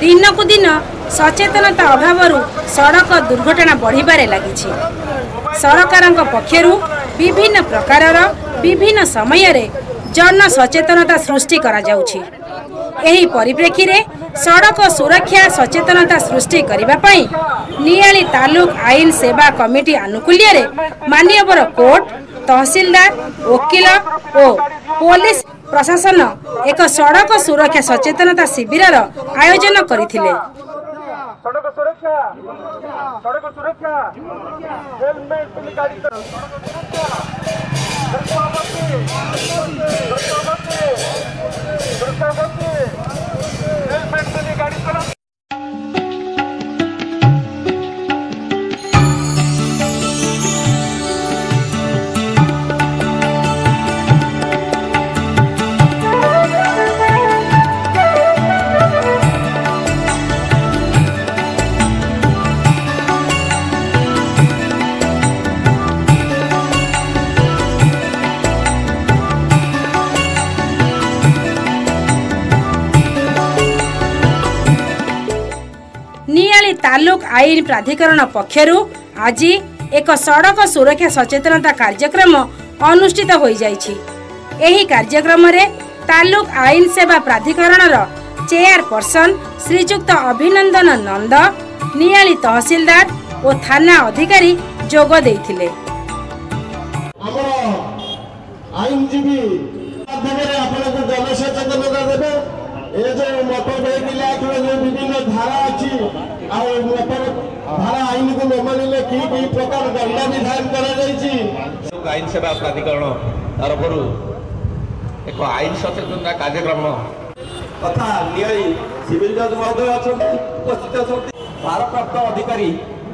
दिनकु दिन सचेतनता अभाव सड़क दुर्घटना बढ़िबारे लागिछि। सरकारक पक्षरु विभिन्न प्रकारर विभिन्न समय रे जन सचेतनता सृष्टि करा जाउछि। एही परिप्रेक्षी रे सड़क सुरक्षा सचेतनता सृष्टि करिबा पई नियाली तालुक आईन सेवा कमिटी आनुकूल्य रे माननीय कोर्ट तहसीलदार वकील और पुलिस प्रशासन एक सड़क सुरक्षा सचेतनता शिविर आयोजन करथिले। नियाली तालुक आईन प्राधिकरण पक्षरु आज एक सड़क सुरक्षा सचेतनता कार्यक्रम अनुष्ठित हो जाइछि। एही कार्यक्रम रे तालुक आईन सेवा प्राधिकरण चेयरपर्सन श्रीजुक्त अभिनंदन नंद, नियाली तहसीलदार और थाना अधिकारी जोग देथिले। आईनजीवी माध्यम आपको जनसचेतनता देवे। ये जो मोटर व्हीकल एक्ट जो विभिन्न धारा अच्छी मोटर धारा आईन को न मानिले कि प्रकार दंड विधान कर आईन सेवा प्राधिकरण तरफ एक आईन सचेतनता कार्यक्रम तथा नियाली सिविल जज महोदय उपस्थित अच्छा, भारप्राप्त अधिकारी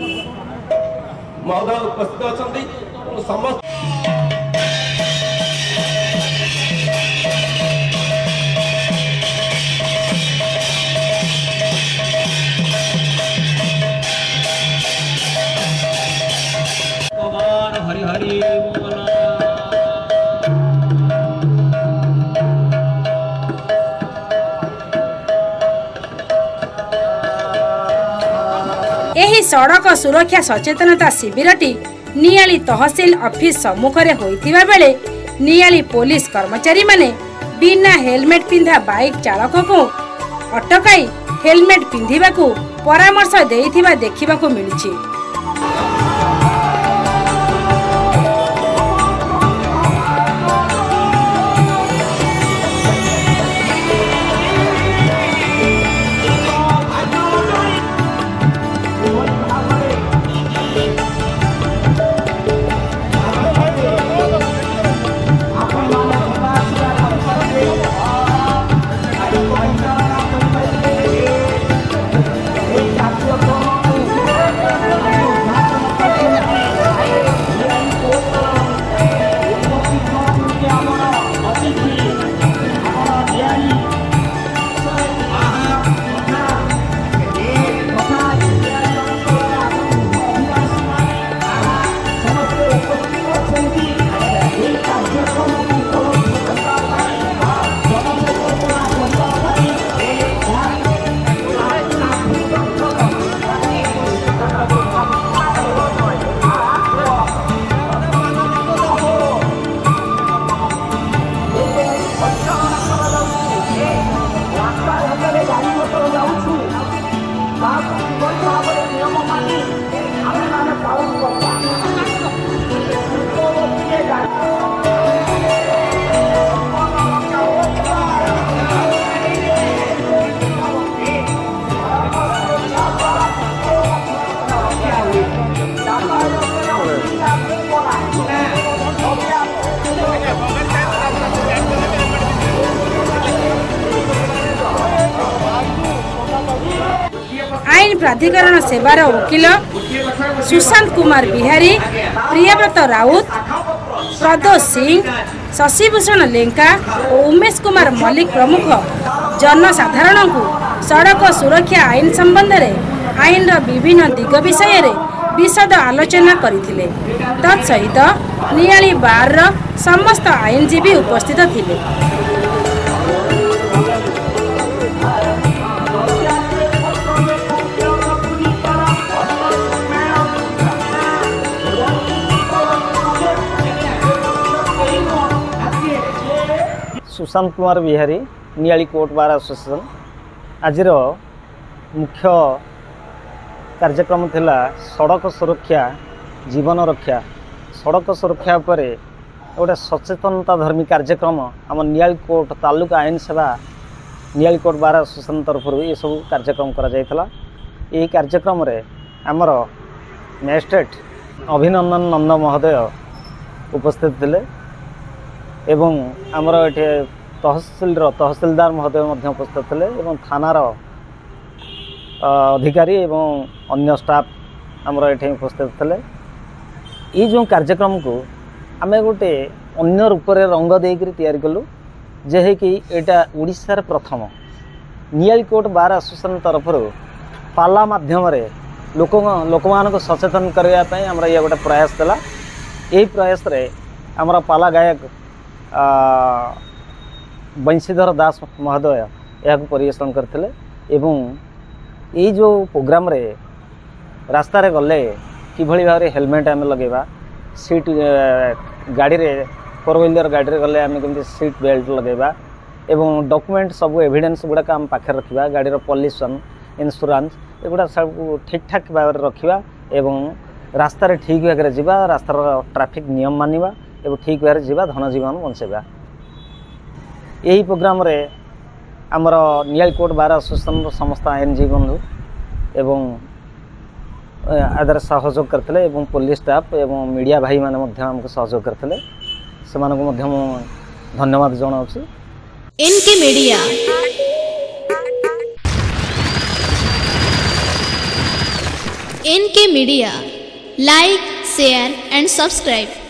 महोदय उपस्थित अच्छा समस्त हरि हरि एही सड़क सुरक्षा सचेतनता शिविरटी नियाली तहसील ऑफिस सम्मुख रे होइथिबा बेले नियाली पुलिस कर्मचारी माने बिना हेलमेट पिंधा बाइक चालक को अटकाई हेलमेट पिंधिबा को परामर्श देइथिबा देखिबा को मिलिछि। आईन प्राधिकरण सेवार वकील सुशांत कुमार बिहारी, प्रियव्रत राउत, प्रदोष सिंह, शशिभूषण लेंका और उमेश कुमार मल्लिक प्रमुख जनसाधारण को सड़क सुरक्षा आईन संबंध में आईन विभिन्न दिग विषय रे विशद आलोचना करथिले। तत्सहित नियाली बार समस्त आईनजीवी उपस्थित थिले। Sushant Kumar Bihari Niali court bar association आज मुख्य कार्यक्रम थिला सड़क सुरक्षा जीवन रक्षा। सड़क सुरक्षा पर गोटे सचेतनता धर्मी कार्यक्रम आम नियाली कोर्ट तालुका आईन सेवा नियाली कोर्ट बार एसोसिएशन तरफ ये सब कार्यक्रम करा जायथला। यही कार्यक्रम रे आमर मैजिस्ट्रेट अभिनंदन नंद महोदय उपस्थित थिले एवं आमर ये तहसीलदार महोदय मध्य उपस्थित थिले एवं थानार अधिकारी एवं अन्य स्टाफ आमर ये उपस्थित थिले। ये जो कार्यक्रम को आम गोटे अन्य रूप में रंग देकर तैयारी कलु जे कि एटा ओडिशार प्रथम नियाली कोर्ट बार एसोसिएशन तरफ पाला माध्यम लोक मान सचेतन करने आमर ये गोटे प्रयास था। यही प्रयास रे आमर पाला गायक बंशीधर दास महोदय यह परिवेशन करते एवं ये जो प्रोग्राम रे रास्ता रे गले किभली भाव हेलमेट आम लगेगा सीट गाड़ी रे फोर व्हीलर गाड़ी रे गले आम केमती सीट बेल्ट लगेगा एवं डॉक्यूमेंट सब एविडेंस गुड़ाक आम पाखे रखा गाड़ी पॉल्यूशन इंश्योरेंस एगुड़ा सब ठीक ठाक भाव रखा एवं रास्ता रे ठीक भाव जावा रास्तार ट्रैफिक नियम मानिबा एवं ठीक भाव जावा धन जीवन बंचेबा। यही प्रोग्राम रे आमर नियाली कोर्ट बार एसोसिएशन समस्त आईनजीवी बंधु एवं आदर सहयोग करते एवं पुलिस स्टाफ एवं मीडिया भाई माने मध्य हमको सहयोग करते से धन्यवाद जनाऊँ। NK media like share and subscribe.